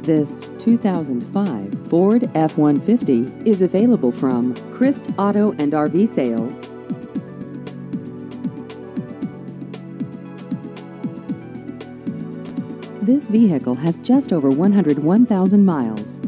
This 2005 Ford F-150 is available from Christ Auto and RV Sales. This vehicle has just over 101,000 miles.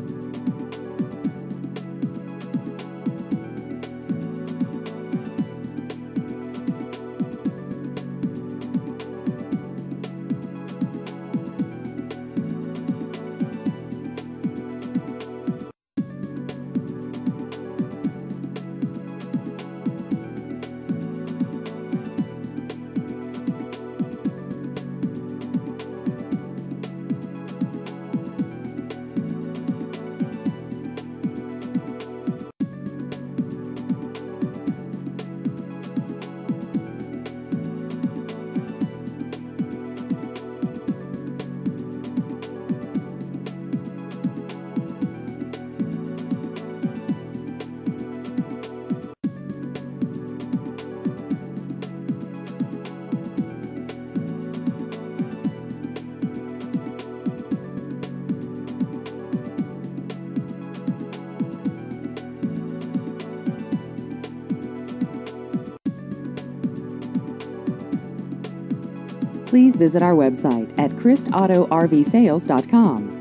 Please visit our website at christautorvsales.com.